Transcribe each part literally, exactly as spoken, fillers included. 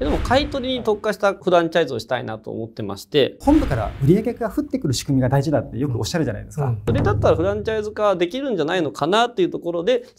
でも買い取りに特化したフランチャイズをしたいなと思ってまして、 本部から売上が降ってくる仕組みが大事だってよくおっしゃるじゃないですか。うん、 それだったらフランチャイズ化できるんじゃないのかなっていうところで。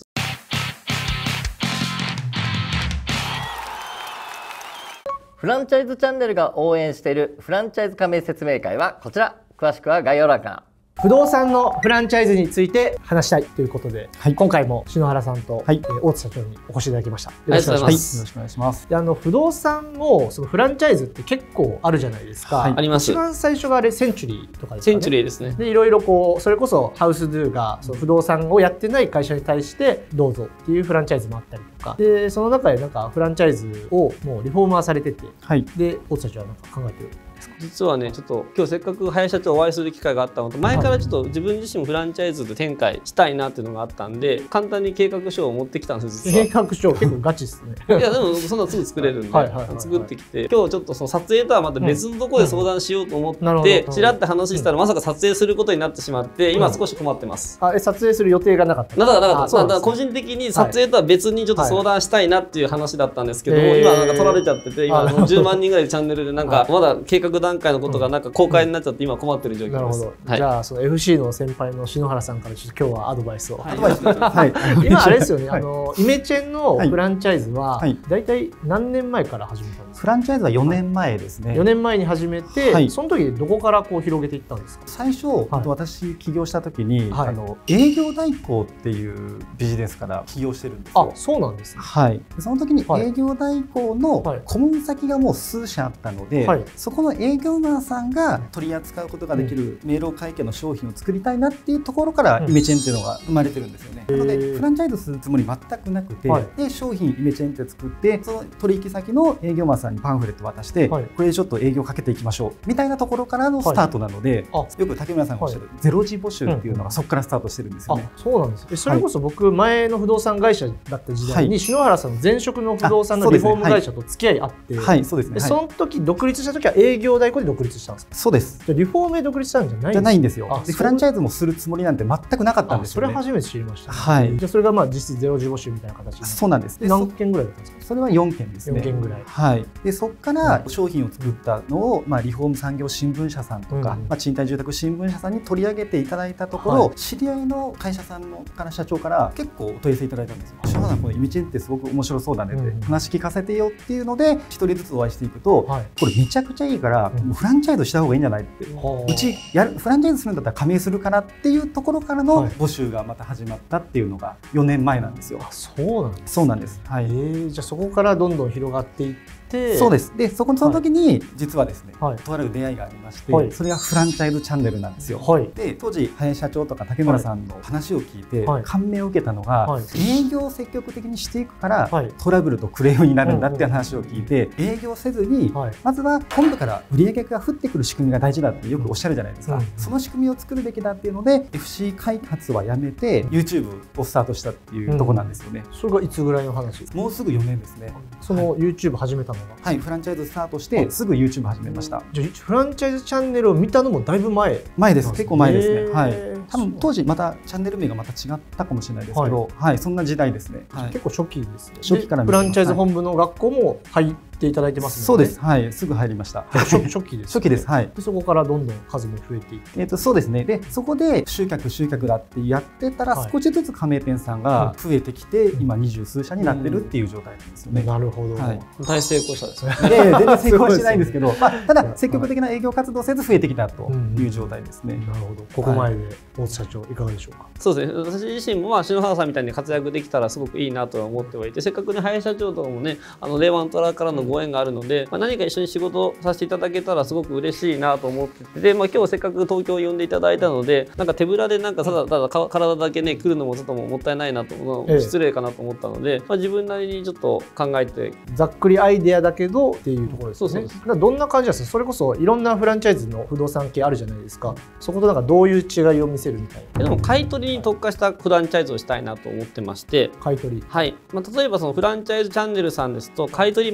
フランチャイズチャンネルが応援しているフランチャイズ加盟説明会はこちら。詳しくは概要欄から。 不動産のフランチャイズについて話したいということで、はい、今回も篠原さんと、はい、えー、大津社長にお越しいただきました。よろしくお願いします。 よろしくお願いします。 で、あの不動産もそのフランチャイズって結構あるじゃないですか。 はい、あります。 一番最初があれセンチュリーとかですかね。 センチュリーですね。 で、いろいろこうそれこそハウスドゥがその不動産をやってない会社に対してどうぞっていうフランチャイズもあったりとか、でその中でなんかフランチャイズをもうリフォーマーされてて、はい、で大津社長はなんか考えてる。 実はね、ちょっと今日せっかく林社長とお会いする機会があったのと、前からちょっと自分自身もフランチャイズで展開したいなっていうのがあったんで、簡単に計画書を持ってきたんです実は。 計画書結構ガチですね。 いやでもそんなすぐ作れるんで作ってきて、今日ちょっとその撮影とはまた別のところで相談しようと思ってちらっと話したら、まさか撮影することになってしまって今少し困ってます。 あ、え撮影する予定がなかった。 なかったなかった。だから個人的に撮影とは別にちょっと相談したいなっていう話だったんですけども、今なんか取られちゃってて、今じゅうまんにんぐらいチャンネルでなんかまだ計画段階のことがなんか公開になっちゃって今困ってる状況です。なるほど。 はい、じゃあその エフシー の先輩の篠原さんからちょっと今日はアドバイスを。 アドバイス。はい。 今あれですよね。あのイメチェンのフランチャイズはだいたい何年前から始めたんですか。 フランチャイズはよねんまえですね。 よねんまえに始めて、はい、その時どこからこう広げていったんですか。 最初、はい、私起業した時に、はい、あの営業代行っていうビジネスから起業してるんですよ。 あ、そうなんですね。 はい。その時に営業代行の顧問先がもう数社あったので、はい、そこの営業マンさんが取り扱うことができる明朗会計の商品を作りたいなっていうところからイメチェンっていうのが生まれてるんですよね。なのでフランチャイズするつもり全くなくて、はい、で商品イメチェンって作ってその取引先の営業マンさんにパンフレット渡して、はい、これでちょっと営業かけていきましょうみたいなところからのスタートなので、はい、よく竹村さんがおっしゃる、はい、ゼロ次募集っていうのがそこからスタートしてるんですよね。 あ、そうなんです。それこそ僕前の不動産会社だった時代に篠原さんの前職の不動産のリフォーム会社と付き合いあって、 はい、そうですね。 その時独立した時は営業代行で独立したんですか。 そうです。 じゃリフォームで独立したんじゃないんですか。 じゃないんですよ。でフランチャイズもするつもりなんて全くなかったんですよね。 それ初めて知りました。 はい。 じゃそれがまあ実質ゼロ次募集みたいな形で。 そうなんです。 何件ぐらいだったんですか。 それはよんけんですね。 よんけんぐらい。 はい。でそこから商品を作ったのをまあリフォーム産業新聞社さんとか、まあ賃貸住宅新聞社さんに取り上げていただいたところ、知り合いの会社さんのから社長から結構お問い合わせいただいたんですよ。篠原さんこのイメチェンってすごく面白そうだねって話聞かせてよっていうので一人ずつお会いしていくと、これめちゃくちゃいいからもうフランチャイズした方がいいんじゃないって、うちやるフランチャイズするんだったら加盟するからっていうところからの募集がまた始まったっていうのがよねんまえなんですよ。 あ、そうなんです。 そうなんです。はい。えー、じゃあそこからどんどん広がっていって。 そうです。で、そこその時に実はですね、はい、とある出会いがありまして、はい、それがフランチャイズチャンネルなんですよ。はい、で、当時林社長とか竹村さんの話を聞いて、はい、感銘を受けたのが、はい、営業を積極的にしていくから、はい、トラブルとクレームになるんだっていう話を聞いて、営業せずに、はい、まずは本部から売上が降ってくる仕組みが大事だってよくおっしゃるじゃないですか。うん、その仕組みを作るべきだっていうので、エフシー 開発はやめて YouTube をスタートしたっていうところなんですよね。 うん、それがいつぐらいの話ですか。 もうすぐよねんですね。 その YouTube 始めたのが、 はい、フランチャイズスタートしてすぐ YouTube 始めました。 じゃあフランチャイズチャンネルを見たのもだいぶ前前です。結構前ですね。はい。多分当時またチャンネル名がまた違ったかもしれないですけど、はい、はい、そんな時代ですね。 はい、結構初期ですね。 初期からフランチャイズ本部の学校も入っていただいてますね。 そうです。はい、すぐ入りました。 初期です。 初期です。はい。 でそこからどんどん数も増えていって、 えっとそうですね。でそこで集客集客だってやってたら少しずつ加盟店さんが増えてきて、今二十数社になってるっていう状態なんですよね。 なるほど。 大成功者ですね。 で全然成功はしてないんですけど、まあただ積極的な営業活動せず増えてきたという状態ですね。 なるほど。ここまでで大津社長いかがでしょうか。 そうですね。私自身もまあ篠原さんみたいに活躍できたらすごくいいなとは思ってはいて、せっかくね林社長ともねあの令和の虎からのご縁があるので、まあ、何か一緒に仕事をさせていただけたらすごく嬉しいなと思ってて、で、まあ、今日せっかく東京を呼んでいただいたので、なんか手ぶらでなんかただただ体だけね来るのもちょっともったいないなと、ええ、失礼かなと思ったので、まあ、自分なりにちょっと考えてざっくりアイデアだけどっていうところですね。そうそうそう。どんな感じなんですか。それこそいろんなフランチャイズの不動産系あるじゃないですか。そことなんかどういう違いを見せるみたいな。 でも買い取りに特化したフランチャイズをしたいなと思ってまして、 買い取り、 はい、まあ、例えばそのフランチャイズチャンネルさんですと買い取りマクサス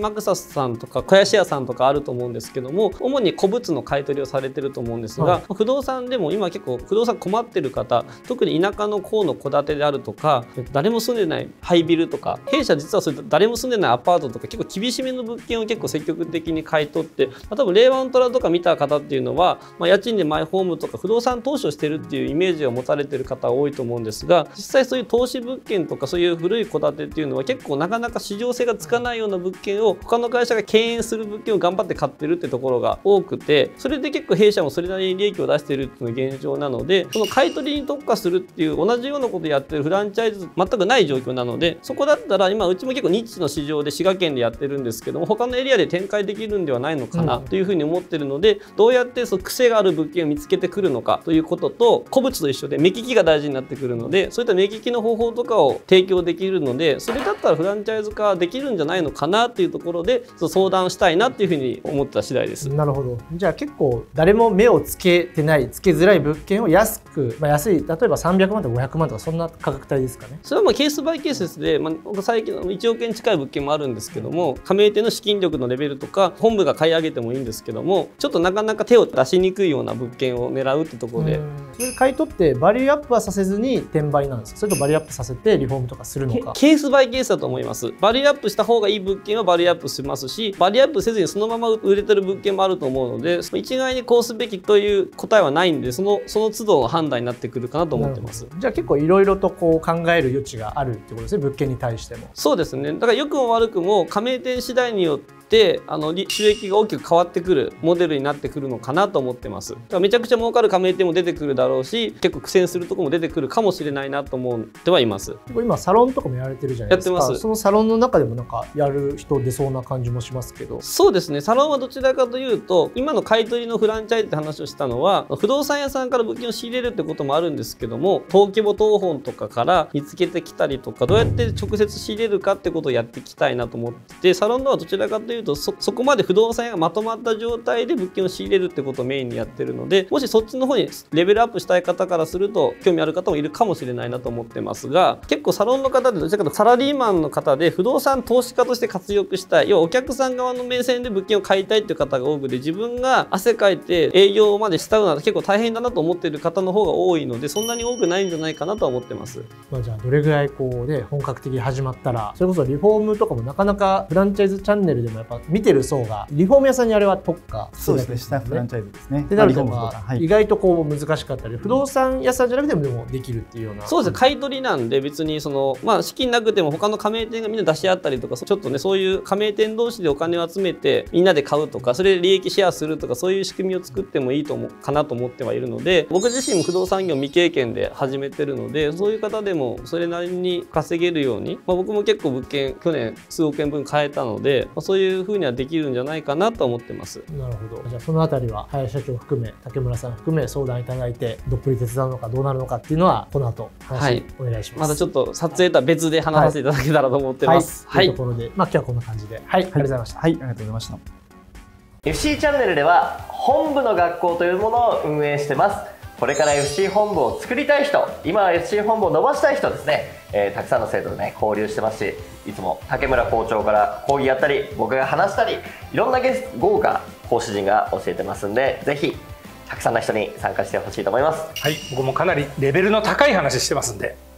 さんとか小屋シェアさんとかあると思うんですけども、主に古物の買い取りをされてると思うんですが、はい、不動産でも今結構不動産困ってる方、特に田舎の郊の戸建てであるとか、誰も住んでないハイビルとか、弊社実はそういった誰も住んでないアパートとか結構厳しめの物件を結構積極的に買い取って、まあ、多分レイワントラとか見た方っていうのは、まあ、家賃でマイホームとか不動産投資をしてるっていうイメージを持たれてる方多いと思うんですが、実際そういう投資物件とかそういう古い戸建てっていうのは結構なかなか市場性がつかないような物件を他の会社が敬遠する物件を頑張って買ってるってところが多くて、それで結構弊社もそれなりに利益を出しているっていうのが現状なので、その買い取りに特化するっていう同じようなことをやってるフランチャイズ全くない状況なので、そこだったら今うちも結構ニッチの市場で滋賀県でやってるんですけども、他のエリアで展開できるんではないのかなというふうに思ってるので、どうやってその癖がある物件を見つけてくるのかということと、古物と一緒で目利きが大事になってくるので、そういった目利きの方法とかを提供できるので、それだったらフランチャイズ化できるんじゃないのかなっていうところで相談したいなっていうふうに思った次第です。 なるほど。じゃあ結構誰も目をつけてないつけづらい物件を安く、まあ、安い例えばさんびゃくまんとかごひゃくまんとかそんな価格帯ですかね。 それはまあケースバイケースで、まあ、最近のいちおくえん近い物件もあるんですけども、加盟店の資金力のレベルとか本部が買い上げてもいいんですけども、ちょっとなかなか手を出しにくいような物件を狙うってところで、 それ買い取ってバリューアップはさせずに転売なんですか、それとバリューアップさせてリフォームとかするのか。 ケースバイケースだと思います。バリューアップした方がいい物件はバリューアップしますし、バリューアップせずにそのまま売れてる物件もあると思うので、一概にこうすべきという答えはないんで、そのその都度の判断になってくるかなと思ってます。 じゃあ結構いろいろとこう考える余地があるってことですね、物件に対しても。 そうですね。だから良くも悪くも加盟店次第によってであの収益が大きく変わってくるモデルになってくるのかなと思ってます。だからめちゃくちゃ儲かる加盟店も出てくるだろうし、結構苦戦するところも出てくるかもしれないなと思ってはいます。 今サロンとかもやられてるじゃないですか。 やってます。 そのサロンの中でもなんかやる人出そうな感じもしますけど。 そうですね。サロンはどちらかというと、今の買い取りのフランチャイズって話をしたのは、不動産屋さんから物件を仕入れるってこともあるんですけども、登記簿謄本とかから見つけてきたりとか、どうやって直接仕入れるかってことをやっていきたいなと思ってて、サロンのはどちらかというと そ, そこまで不動産屋がまとまった状態で物件を仕入れるってことをメインにやってるので、もしそっちの方にレベルアップしたい方からすると興味ある方もいるかもしれないなと思ってますが、結構サロンの方でどちらかというとサラリーマンの方で不動産投資家として活躍したい、要はお客さん側の目線で物件を買いたいっていう方が多くて、自分が汗かいて営業までしたのは結構大変だなと思っている方の方が多いので、そんなに多くないんじゃないかなとは思ってます。 まあじゃあどれぐらいこうね本格的に始まったら、それこそリフォームとかもなかなかフランチャイズチャンネルでもやっぱ見てる層がリフォーム屋さんにあれは特化そうですね、下フランチャイズですね。 ってなると、まあ、意外とこう難しかったり、不動産屋さんじゃなくてもでもできるっていうような。 そうですね、買い取りなんで別にその、まあ、資金なくても他の加盟店がみんな出し合ったりとか、ちょっとねそういう加盟店同士でお金を集めてみんなで買うとか、それで利益シェアするとか、そういう仕組みを作ってもいいと思うかなと思ってはいるので、僕自身も不動産業未経験で始めてるので、そういう方でもそれなりに稼げるように、まあ、僕も結構物件去年数億円分買えたので、まあ、そういう風にはできるんじゃないかなと思ってます。 なるほど。じゃあそのあたりは林社長含め竹村さん含め相談いただいて、どっぷり手伝うのかどうなるのかっていうのはこの後話お願いします。 はい、またちょっと撮影とは別で話させていただけたらと思ってます。 はい。というところで、まあ今日はこんな感じで、はい、ありがとうございました。 はい、ありがとうございました。 エフシー チャンネルでは本部の学校というものを運営してます。これから エフシー 本部を作りたい人、今は エフシー 本部を伸ばしたい人ですね、えー、たくさんの生徒とね交流してますし、いつも竹村校長から講義やったり僕が話したり、いろんなゲスト豪華講師陣が教えてますんで、ぜひたくさんの人に参加してほしいと思います。 はい、僕もかなりレベルの高い話してますんで、